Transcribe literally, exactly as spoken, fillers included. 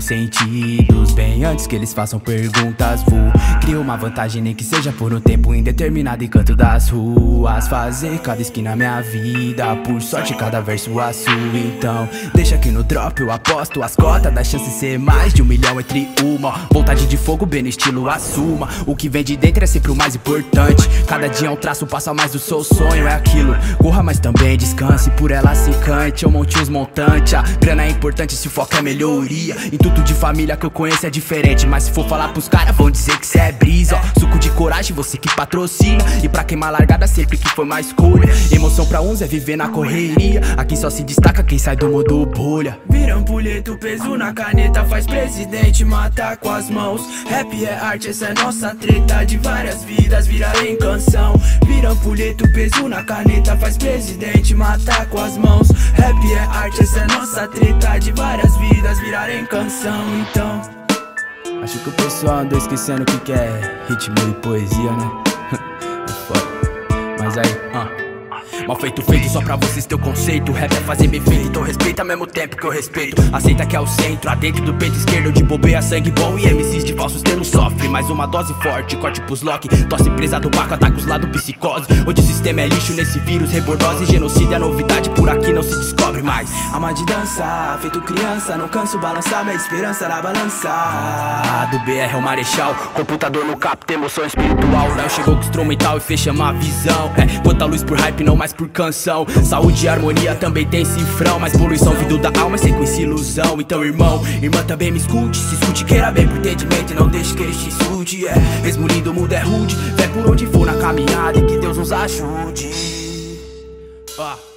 sentidos bem antes que eles façam perguntas. Vou criar uma vantagem, nem que seja por um tempo indeterminado em canto das ruas. Fazer cada esquina minha vida, por sorte cada verso a sua. Então deixa aqui no drop, eu aposto as cotas da chance de ser mais de um milhão entre uma. Vontade de fogo, bem no estilo assuma. O que vem de dentro é sempre o mais importante. Cada dia é um traço, passo a mais do seu sonho. É aquilo, corra mas também descanse, por ela se cante. Eu monte uns montantes, a grana é importante se o foco é melhoria. Em tudo de família que eu conheço é diferente, mas se for falar pros caras vão dizer que cê é brisa, ó. Suco de coragem, você que patrocina. E pra queimar largada sempre que foi uma escolha. Emoção pra uns é viver na correria. Aqui só se destaca quem sai do modo bolha. Vira ampulheta, peso na caneta, faz presidente matar com as mãos. Rap é arte, essa é nossa treta. De várias vidas virar em canção. Vira ampulheta, peso na caneta, faz presidente matar com as mãos. Rap é arte, essa é nossa treta. De várias vidas virar em canção. Então acho que o pessoal andou esquecendo o que que é ritmo e poesia, né? É foda. Mas aí, ah mal feito, feito só pra vocês ter o conceito. Rap é fazer bem feito, então respeita ao mesmo tempo que eu respeito. Aceita que é o centro, adentro do peito esquerdo de bobeia, sangue bom e M Cs de falsos termos sofre. Mais uma dose forte, corte pros lock. Tosse presa do barco, ataca os lados psicose. Onde o sistema é lixo, nesse vírus rebordose. Genocídio é novidade, por aqui não se descobre mais. Alma de dança, feito criança, não canso balançar minha esperança na balança. Ah, do B R é o marechal, computador no capta emoção espiritual. Léo chegou com instrumental e fez chamar a visão. É, quanta luz por hype, não mais por canção. Saúde e harmonia também tem cifrão, mas poluição vindo da alma é sequência ilusão. Então irmão, irmã também me escute. Se escute, queira bem pro entendimento e não deixe que ele te escute. É, mesmo lindo, o mundo é rude. Vai por onde for na caminhada e que Deus nos ajude. Ah.